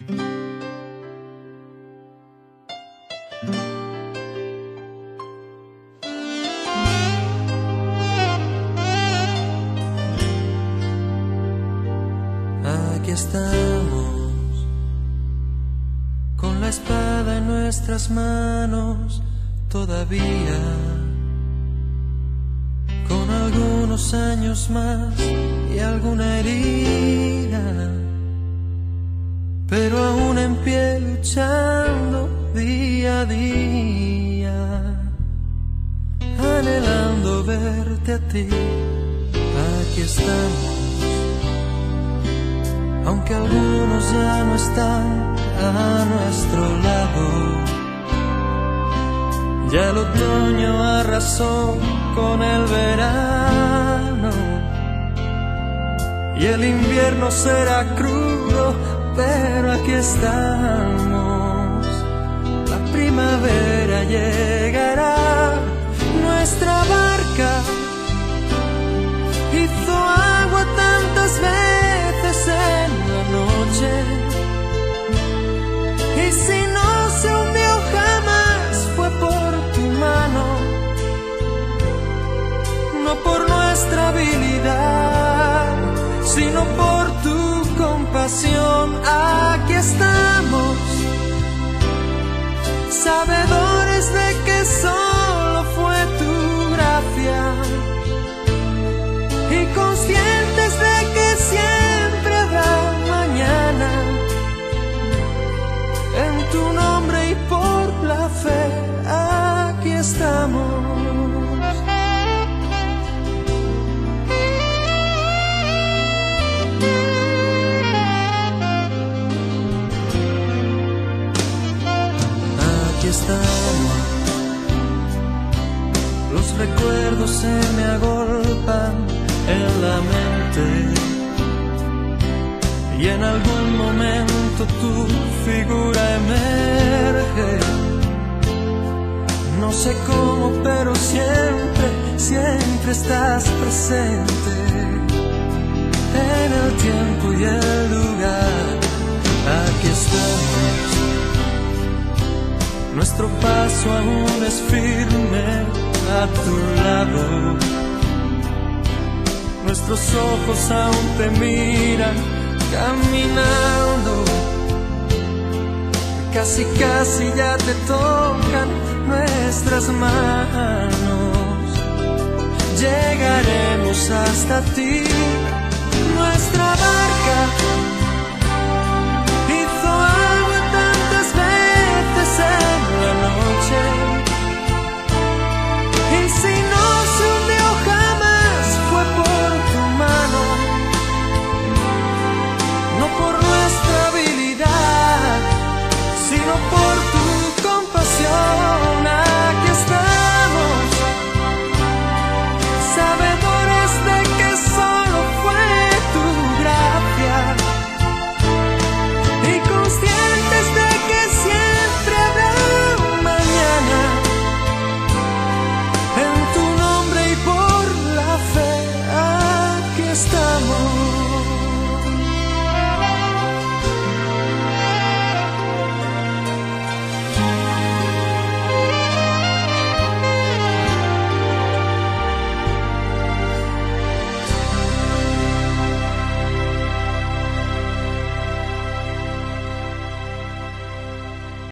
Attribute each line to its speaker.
Speaker 1: Aquí estamos, con la espada en nuestras manos, todavía, con algunos años más y alguna herida, pero aún en pie luchando día a día, anhelando verte a ti. Aquí estamos, aunque algunos ya no están a nuestro lado. Ya el otoño arrasó con el verano y el invierno será crudo, pero aquí estamos. La primavera llegará, nuestra barca hizo agua tantas veces en la noche, y si no se hundió jamás fue por tu mano, no por nuestra habilidad, sino por tu compasión. Aquí estamos, sabedores de que solo fue tu gracia y conscientes de que siempre habrá mañana. En tu nombre y por la fe, aquí estamos. Aquí estamos, los recuerdos se me agolpan en la mente, y en algún momento tu figura emerge. No sé cómo, pero siempre, siempre estás presente en el tiempo y el lugar. Aquí estamos, nuestro paso aún es firme a tu lado, nuestros ojos aún te miran caminando, casi casi ya te tocan nuestras manos. Llegaremos hasta ti, nuestra barca